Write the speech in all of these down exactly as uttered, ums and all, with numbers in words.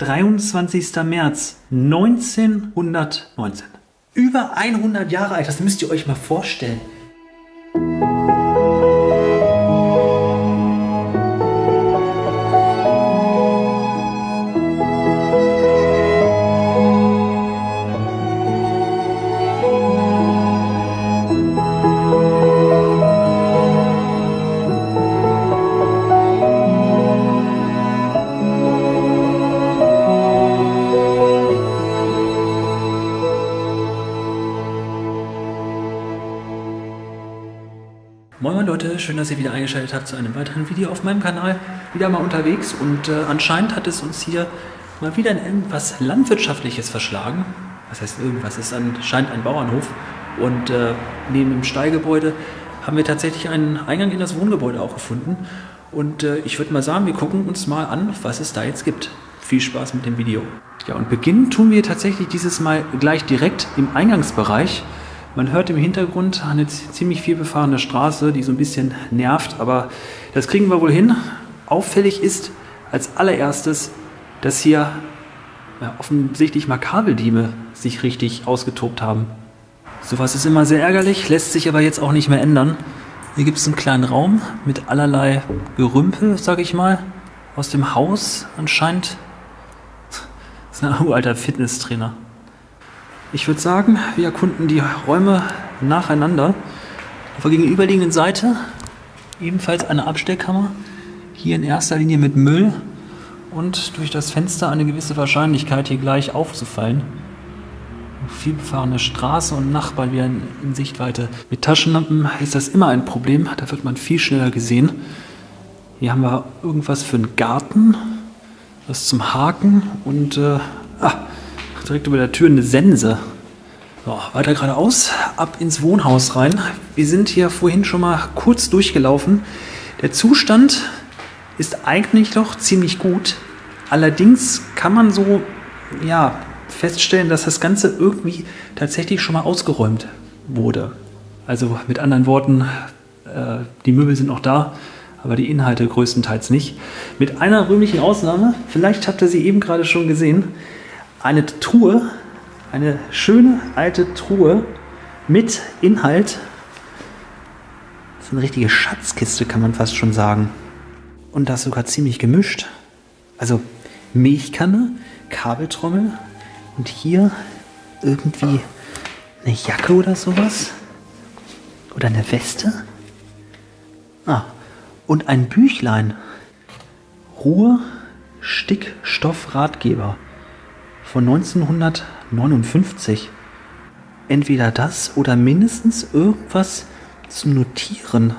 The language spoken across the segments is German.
dreiundzwanzigster März neunzehnhundertneunzehn. Über hundert Jahre alt, das müsst ihr euch mal vorstellen. Moin moin Leute, schön, dass ihr wieder eingeschaltet habt zu einem weiteren Video auf meinem Kanal. Wieder mal unterwegs und äh, anscheinend hat es uns hier mal wieder in irgendwas Landwirtschaftliches verschlagen. Was heißt irgendwas? Es ist anscheinend ein Bauernhof und äh, neben dem Stallgebäude haben wir tatsächlich einen Eingang in das Wohngebäude auch gefunden. Und äh, ich würde mal sagen, wir gucken uns mal an, was es da jetzt gibt. Viel Spaß mit dem Video. Ja, und beginnen tun wir tatsächlich dieses Mal gleich direkt im Eingangsbereich. Man hört im Hintergrund eine ziemlich viel befahrene Straße, die so ein bisschen nervt, aber das kriegen wir wohl hin. Auffällig ist als allererstes, dass hier ja, offensichtlich mal Kabeldiebe sich richtig ausgetobt haben. Sowas ist immer sehr ärgerlich, lässt sich aber jetzt auch nicht mehr ändern. Hier gibt es einen kleinen Raum mit allerlei Gerümpel, sag ich mal, aus dem Haus anscheinend. Das ist ein uralter Fitnesstrainer. Ich würde sagen, wir erkunden die Räume nacheinander. Auf der gegenüberliegenden Seite ebenfalls eine Abstellkammer. Hier in erster Linie mit Müll und durch das Fenster eine gewisse Wahrscheinlichkeit, hier gleich aufzufallen. Viel befahrene Straße und Nachbarn wieder in, in Sichtweite. Mit Taschenlampen ist das immer ein Problem, da wird man viel schneller gesehen. Hier haben wir irgendwas für einen Garten, was zum Haken und äh, ah, direkt über der Tür eine Sense. So, weiter geradeaus, ab ins Wohnhaus rein. Wir sind hier vorhin schon mal kurz durchgelaufen. Der Zustand ist eigentlich doch ziemlich gut. Allerdings kann man so ja, feststellen, dass das Ganze irgendwie tatsächlich schon mal ausgeräumt wurde. Also mit anderen Worten, äh, die Möbel sind noch da, aber die Inhalte größtenteils nicht. Mit einer rühmlichen Ausnahme, vielleicht habt ihr sie eben gerade schon gesehen, eine Truhe, eine schöne alte Truhe mit Inhalt. Das ist eine richtige Schatzkiste, kann man fast schon sagen. Und das sogar ziemlich gemischt. Also Milchkanne, Kabeltrommel und hier irgendwie eine Jacke oder sowas. Oder eine Weste. Ah, und ein Büchlein. Ruhe, Stickstoff, Ratgeber. Von neunzehnhundertneunundfünfzig. Entweder das oder mindestens irgendwas zum Notieren.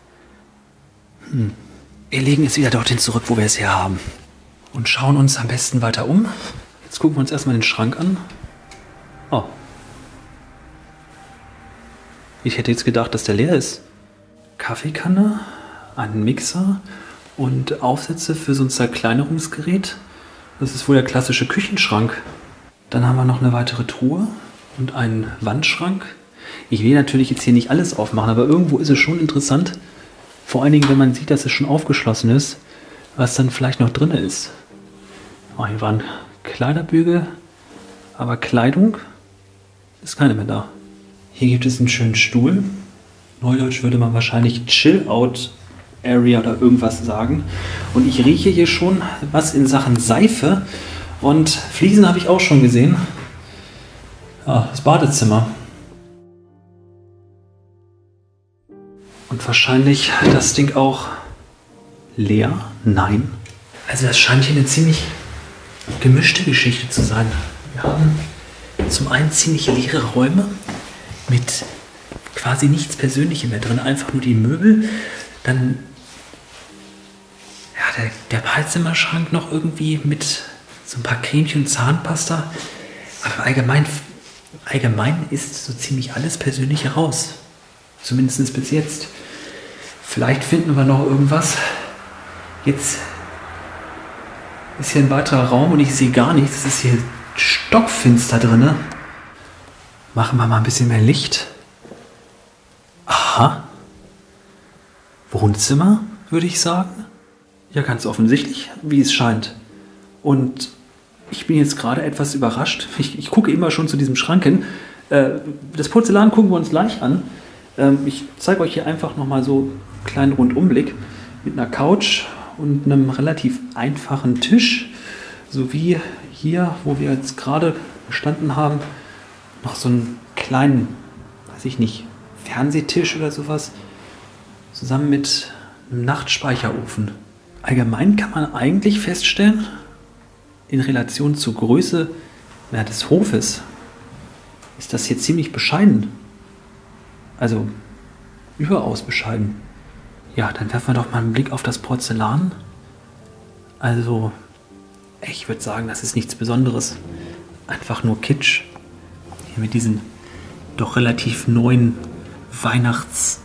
Hm. Wir legen es wieder dorthin zurück, wo wir es her haben. Und schauen uns am besten weiter um. Jetzt gucken wir uns erstmal den Schrank an. Oh. Ich hätte jetzt gedacht, dass der leer ist. Kaffeekanne, ein Mixer und Aufsätze für so ein Zerkleinerungsgerät. Das ist wohl der klassische Küchenschrank. Dann haben wir noch eine weitere Truhe und einen Wandschrank. Ich will natürlich jetzt hier nicht alles aufmachen, aber irgendwo ist es schon interessant. Vor allen Dingen, wenn man sieht, dass es schon aufgeschlossen ist, was dann vielleicht noch drin ist. Oh, hier waren Kleiderbügel, aber Kleidung ist keine mehr da. Hier gibt es einen schönen Stuhl. Neudeutsch würde man wahrscheinlich Chill-Out Area oder irgendwas sagen. Und ich rieche hier schon was in Sachen Seife. Und Fliesen habe ich auch schon gesehen. Ja, das Badezimmer. Und wahrscheinlich das Ding auch leer? Nein. Also das scheint hier eine ziemlich gemischte Geschichte zu sein. Wir haben zum einen ziemlich leere Räume mit quasi nichts Persönlichem mehr drin. Einfach nur die Möbel. Dann ja, der, der Badezimmerschrank noch irgendwie mit so ein paar Cremchen und Zahnpasta. Aber allgemein, allgemein ist so ziemlich alles Persönliche raus. Zumindest bis jetzt. Vielleicht finden wir noch irgendwas. Jetzt ist hier ein weiterer Raum und ich sehe gar nichts. Es ist hier stockfinster drin. Machen wir mal ein bisschen mehr Licht. Aha. Wohnzimmer, würde ich sagen. Ja, ganz offensichtlich, wie es scheint. Und Ich bin jetzt gerade etwas überrascht. Ich, ich gucke immer schon zu diesem Schrank hin. Äh, das Porzellan gucken wir uns gleich an. Ähm, ich zeige euch hier einfach nochmal so einen kleinen Rundumblick mit einer Couch und einem relativ einfachen Tisch. Sowie hier, wo wir jetzt gerade gestanden haben, noch so einen kleinen, weiß ich nicht, Fernsehtisch oder sowas. Zusammen mit einem Nachtspeicherofen. Allgemein kann man eigentlich feststellen, in Relation zur Größe ja, des Hofes, ist das hier ziemlich bescheiden. Also überaus bescheiden. Ja, dann werfen wir doch mal einen Blick auf das Porzellan. Also, ich würde sagen, das ist nichts Besonderes. Einfach nur Kitsch. Hier mit diesen doch relativ neuen Weihnachts-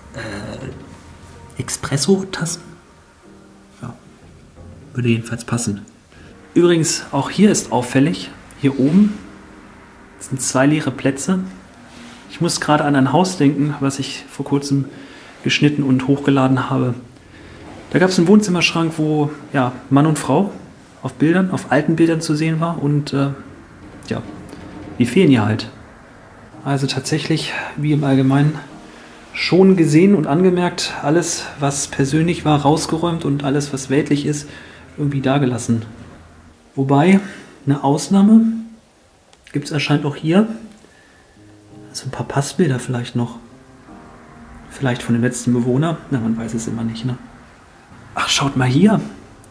äh, Espresso-Tassen. Ja, würde jedenfalls passen. Übrigens, auch hier ist auffällig, hier oben sind zwei leere Plätze. Ich muss gerade an ein Haus denken, was ich vor kurzem geschnitten und hochgeladen habe. Da gab es einen Wohnzimmerschrank, wo ja, Mann und Frau auf Bildern, auf alten Bildern zu sehen war. Und äh, ja, die fehlen hier halt. Also tatsächlich, wie im Allgemeinen, schon gesehen und angemerkt, alles, was persönlich war, rausgeräumt und alles, was weltlich ist, irgendwie dagelassen. Wobei, eine Ausnahme gibt es anscheinend auch hier. Also ein paar Passbilder vielleicht noch. Vielleicht von dem letzten Bewohner. Na, man weiß es immer nicht, ne? Ach, schaut mal hier.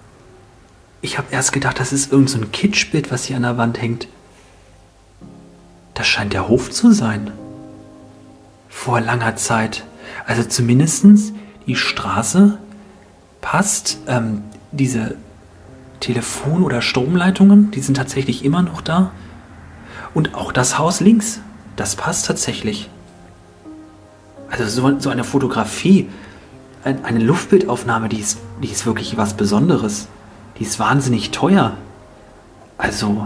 Ich habe erst gedacht, das ist irgend so ein Kitschbild, was hier an der Wand hängt. Das scheint der Hof zu sein. Vor langer Zeit. Also zumindest die Straße passt. Ähm, diese Telefon- oder Stromleitungen, die sind tatsächlich immer noch da. Und auch das Haus links, das passt tatsächlich. Also so, so eine Fotografie, ein, eine Luftbildaufnahme, die ist, die ist wirklich was Besonderes. Die ist wahnsinnig teuer. Also,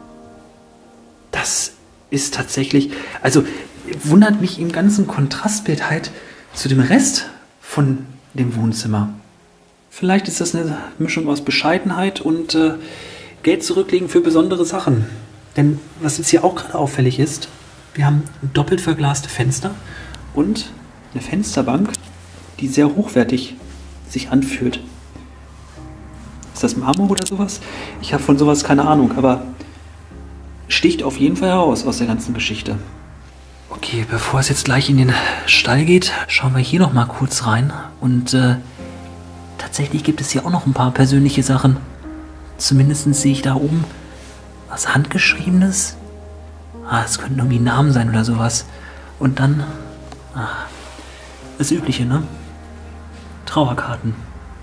das ist tatsächlich, also wundert mich im ganzen Kontrastbild halt zu dem Rest von dem Wohnzimmer. Vielleicht ist das eine Mischung aus Bescheidenheit und äh, Geld zurücklegen für besondere Sachen. Denn was jetzt hier auch gerade auffällig ist, wir haben doppelt verglaste Fenster und eine Fensterbank, die sehr hochwertig sich anfühlt. Ist das Marmor oder sowas? Ich habe von sowas keine Ahnung, aber sticht auf jeden Fall heraus aus der ganzen Geschichte. Okay, bevor es jetzt gleich in den Stall geht, schauen wir hier noch mal kurz rein. Und äh, tatsächlich gibt es hier auch noch ein paar persönliche Sachen. Zumindest sehe ich da oben was Handgeschriebenes. Ah, es könnten irgendwie Namen sein oder sowas. Und dann ah, das Übliche, ne? Trauerkarten.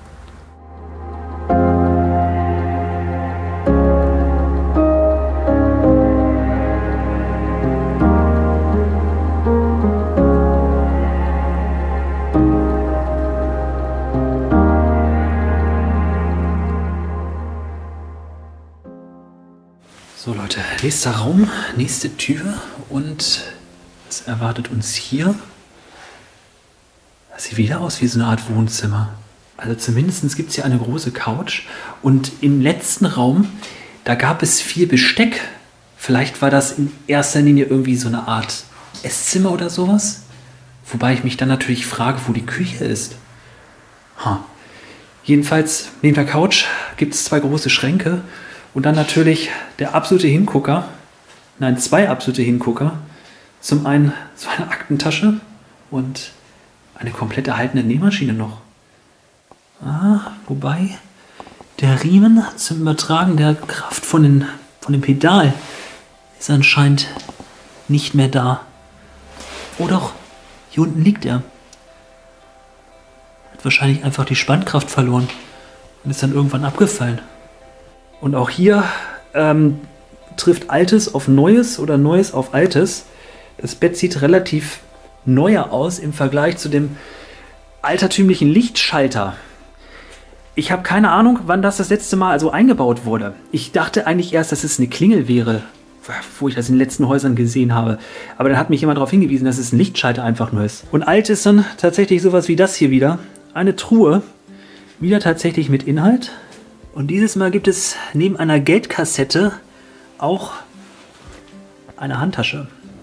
So Leute, nächster Raum, nächste Tür und was erwartet uns hier? Das sieht wieder aus wie so eine Art Wohnzimmer. Also zumindest gibt es hier eine große Couch und im letzten Raum, da gab es viel Besteck. Vielleicht war das in erster Linie irgendwie so eine Art Esszimmer oder sowas. Wobei ich mich dann natürlich frage, wo die Küche ist. Ha. Jedenfalls neben der Couch gibt es zwei große Schränke. Und dann natürlich der absolute Hingucker, nein, zwei absolute Hingucker. Zum einen so eine Aktentasche und eine komplett erhaltene Nähmaschine noch. Ah, wobei der Riemen zum Übertragen der Kraft von, den, von dem Pedal ist anscheinend nicht mehr da. Oh doch, hier unten liegt er. Hat wahrscheinlich einfach die Spannkraft verloren und ist dann irgendwann abgefallen. Und auch hier ähm, trifft Altes auf Neues oder Neues auf Altes. Das Bett sieht relativ neuer aus im Vergleich zu dem altertümlichen Lichtschalter. Ich habe keine Ahnung, wann das das letzte Mal also eingebaut wurde. Ich dachte eigentlich erst, dass es eine Klingel wäre, wo ich das in den letzten Häusern gesehen habe. Aber dann hat mich jemand darauf hingewiesen, dass es ein Lichtschalter einfach nur ist. Und alt ist dann tatsächlich sowas wie das hier wieder. Eine Truhe, wieder tatsächlich mit Inhalt. Und dieses Mal gibt es neben einer Geldkassette auch eine Handtasche.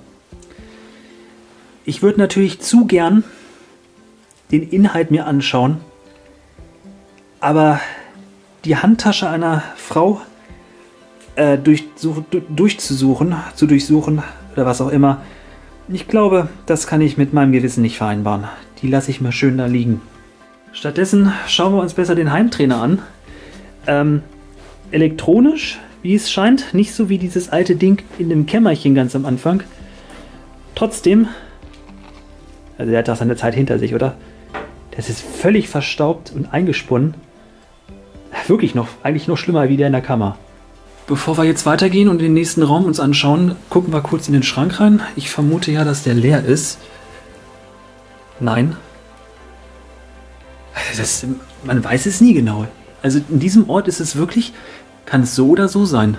Ich würde natürlich zu gern den Inhalt mir anschauen, aber die Handtasche einer Frau äh, durchsuch, durchzusuchen, zu durchsuchen oder was auch immer, ich glaube, das kann ich mit meinem Gewissen nicht vereinbaren. Die lasse ich mal schön da liegen. Stattdessen schauen wir uns besser den Heimtrainer an. Ähm, elektronisch, wie es scheint, nicht so wie dieses alte Ding in dem Kämmerchen ganz am Anfang. Trotzdem, also der hat doch seine Zeit hinter sich, oder? Das ist völlig verstaubt und eingesponnen. Wirklich noch, eigentlich noch schlimmer wie der in der Kammer. Bevor wir jetzt weitergehen und den nächsten Raum uns anschauen, gucken wir kurz in den Schrank rein. Ich vermute ja, dass der leer ist. Nein. Das, man weiß es nie genau. Also in diesem Ort ist es wirklich, kann es so oder so sein.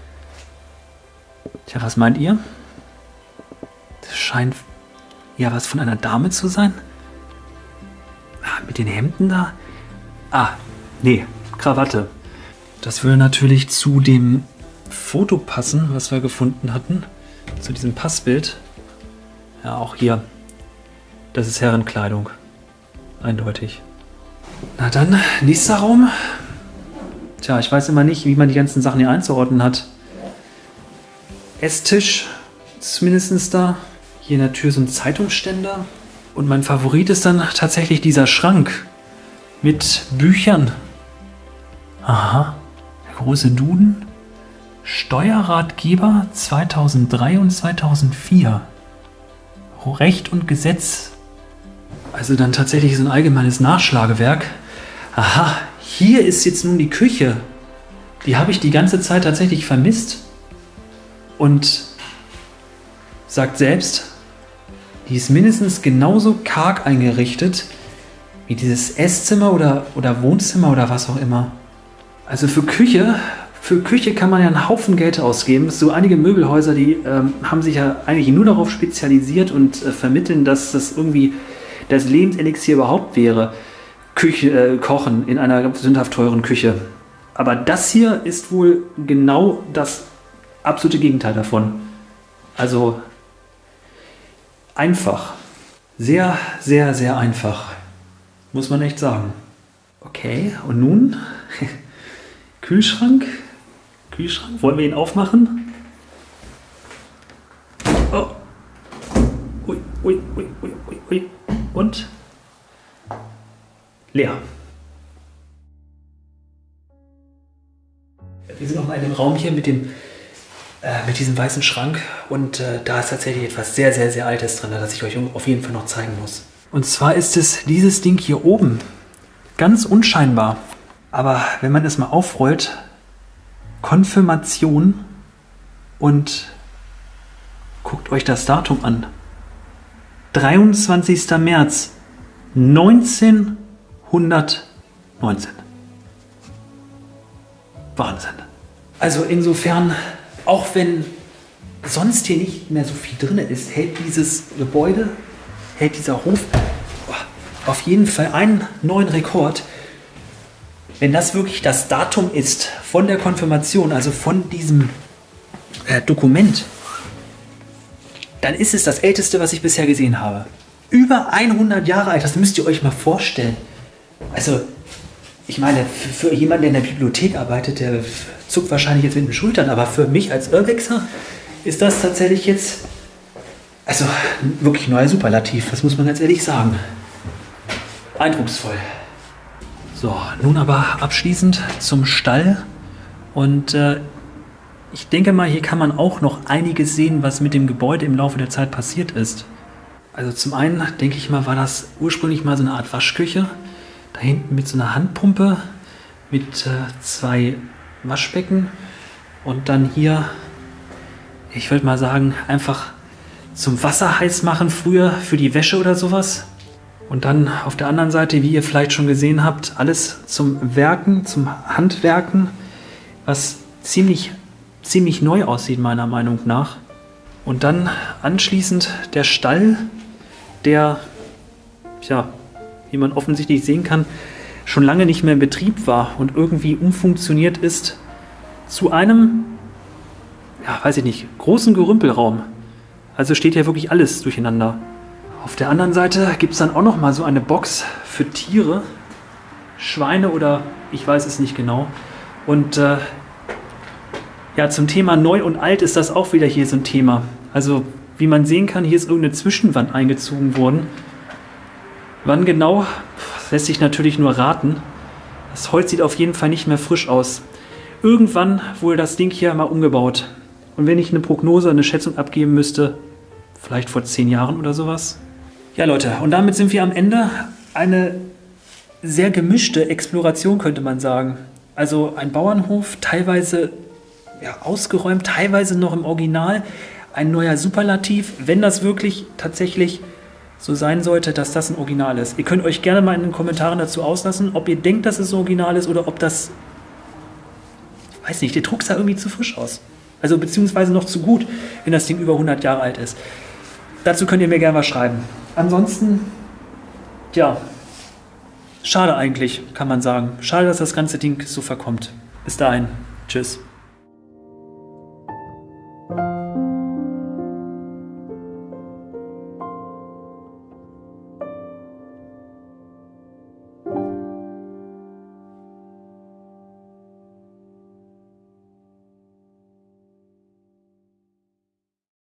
Tja, was meint ihr? Das scheint ja was von einer Dame zu sein. Ah, mit den Hemden da? Ah, nee, Krawatte. Das würde natürlich zu dem Foto passen, was wir gefunden hatten. Zu diesem Passbild. Ja, auch hier. Das ist Herrenkleidung. Eindeutig. Na dann, nächster Raum. Tja, ich weiß immer nicht, wie man die ganzen Sachen hier einzuordnen hat. Esstisch ist mindestens da. Hier in der Tür so ein Zeitungsständer. Und mein Favorit ist dann tatsächlich dieser Schrank mit Büchern. Aha. Der große Duden. Steuerratgeber zweitausenddrei und zweitausendvier. Recht und Gesetz. Also dann tatsächlich so ein allgemeines Nachschlagewerk. Aha, hier ist jetzt nun die Küche. Die habe ich die ganze Zeit tatsächlich vermisst. Und sagt selbst, die ist mindestens genauso karg eingerichtet wie dieses Esszimmer oder, oder Wohnzimmer oder was auch immer. Also für Küche, für Küche kann man ja einen Haufen Geld ausgeben. So einige Möbelhäuser, die ähm, haben sich ja eigentlich nur darauf spezialisiert und äh, vermitteln, dass das irgendwie das Lebenselixier überhaupt wäre. Küche, äh, Kochen in einer sündhaft teuren Küche. Aber das hier ist wohl genau das absolute Gegenteil davon. Also einfach. Sehr, sehr, sehr einfach. Muss man echt sagen. Okay, und nun? Kühlschrank? Kühlschrank? Wollen wir ihn aufmachen? Oh. Ui, ui, ui, ui, ui, ui. Und? Leer. Wir sind noch mal in dem Raum hier mit dem äh, mit diesem weißen Schrank und äh, da ist tatsächlich etwas sehr, sehr, sehr Altes drin, das ich euch auf jeden Fall noch zeigen muss. Und zwar ist es dieses Ding hier oben. Ganz unscheinbar. Aber wenn man es mal aufrollt, Konfirmation und guckt euch das Datum an. dreiundzwanzigster März neunzehnhundertneunzehn. Wahnsinn. Also insofern, auch wenn sonst hier nicht mehr so viel drin ist, hält dieses Gebäude, hält dieser Hof auf jeden Fall einen neuen Rekord. Wenn das wirklich das Datum ist von der Konfirmation, also von diesem äh, Dokument, dann ist es das älteste, was ich bisher gesehen habe. Über hundert Jahre alt, das müsst ihr euch mal vorstellen. Also, ich meine, für, für jemanden, der in der Bibliothek arbeitet, der zuckt wahrscheinlich jetzt mit den Schultern, aber für mich als Urbexer ist das tatsächlich jetzt, also wirklich neuer Superlativ, das muss man ganz ehrlich sagen. Eindrucksvoll. So, nun aber abschließend zum Stall und äh, ich denke mal, hier kann man auch noch einiges sehen, was mit dem Gebäude im Laufe der Zeit passiert ist. Also zum einen, denke ich mal, war das ursprünglich mal so eine Art Waschküche. Da hinten mit so einer Handpumpe, mit äh, zwei Waschbecken und dann hier, ich würde mal sagen, einfach zum Wasser heiß machen früher für die Wäsche oder sowas. Und dann auf der anderen Seite, wie ihr vielleicht schon gesehen habt, alles zum Werken, zum Handwerken, was ziemlich, ziemlich neu aussieht meiner Meinung nach. Und dann anschließend der Stall, der, tja, wie man offensichtlich sehen kann, schon lange nicht mehr in Betrieb war und irgendwie umfunktioniert ist zu einem ja, weiß ich nicht, großen Gerümpelraum. Also steht ja wirklich alles durcheinander. Auf der anderen Seite gibt es dann auch noch mal so eine Box für Tiere. Schweine oder ich weiß es nicht genau. Und äh, ja, zum Thema neu und alt ist das auch wieder hier so ein Thema. Also wie man sehen kann, hier ist irgendeine Zwischenwand eingezogen worden. Wann genau, das lässt sich natürlich nur raten. Das Holz sieht auf jeden Fall nicht mehr frisch aus. Irgendwann wurde das Ding hier mal umgebaut. Und wenn ich eine Prognose, eine Schätzung abgeben müsste, vielleicht vor zehn Jahren oder sowas. Ja Leute, und damit sind wir am Ende. Eine sehr gemischte Exploration, könnte man sagen. Also ein Bauernhof, teilweise ja, ausgeräumt, teilweise noch im Original. Ein neuer Superlativ, wenn das wirklich tatsächlich so sein sollte, dass das ein Original ist. Ihr könnt euch gerne mal in den Kommentaren dazu auslassen, ob ihr denkt, dass es ein Original ist oder ob das, ich weiß nicht, der Druck sah irgendwie zu frisch aus. Also beziehungsweise noch zu gut, wenn das Ding über hundert Jahre alt ist. Dazu könnt ihr mir gerne was schreiben. Ansonsten, ja, schade eigentlich, kann man sagen. Schade, dass das ganze Ding so verkommt. Bis dahin, tschüss.